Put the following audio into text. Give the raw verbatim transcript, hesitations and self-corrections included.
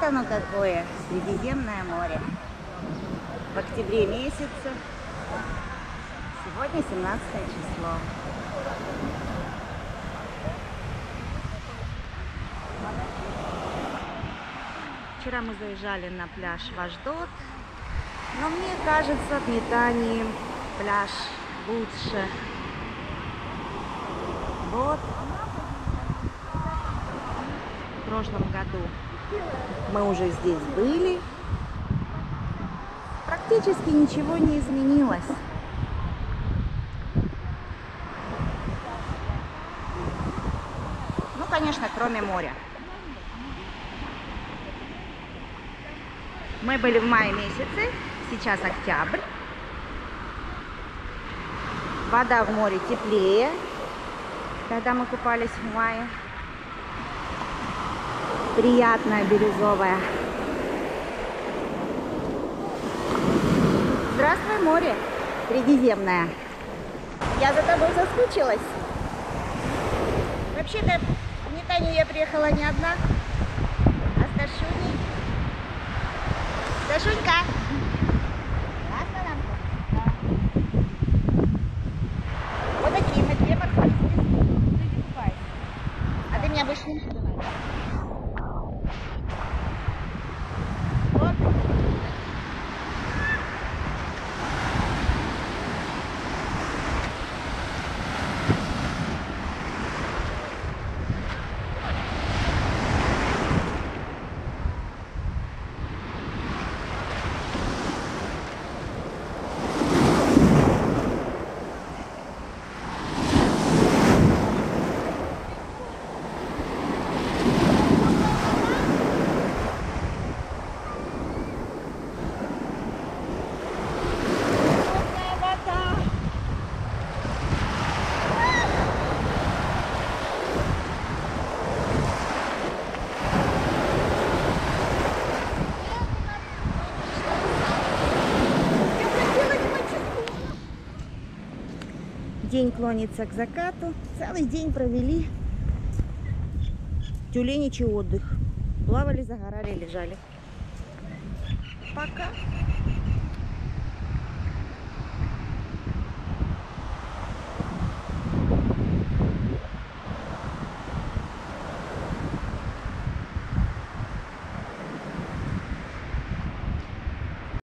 оно какое, Средиземное море. В октябре месяце. Сегодня семнадцатое число. Вчера мы заезжали на пляж Вашдот, но мне кажется, в Нетании пляж лучше. Вот. В прошлом году мы уже здесь были. Практически ничего не изменилось. Ну, конечно, кроме моря. Мы были в мае месяце, сейчас октябрь. Вода в море теплее, когда мы купались в мае. Приятная, бирюзовая. Здравствуй, море Средиземное. Я за тобой соскучилась. Вообще-то в Нетанию я приехала не одна, а с Дашуней. Дашунька! Классно нам? Да. Вот такие мы две морские. А ты меня будешь не называть? Вот. День клонится к закату. Целый день провели. Тюленичий отдых. Плавали, загорали, лежали. Пока.